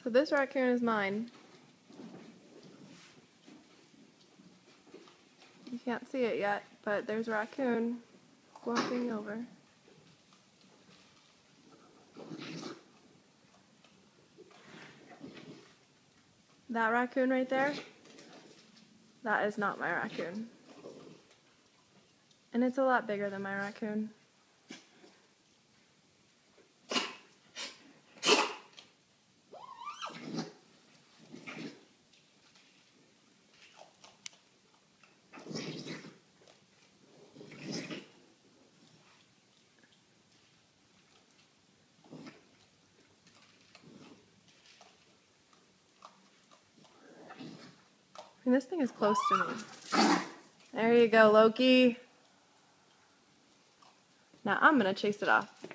So this raccoon is mine. You can't see it yet, but there's a raccoon walking over. That raccoon right there, that is not my raccoon. And it's a lot bigger than my raccoon. And this thing is close to me. There you go, Loki. Now I'm gonna chase it off.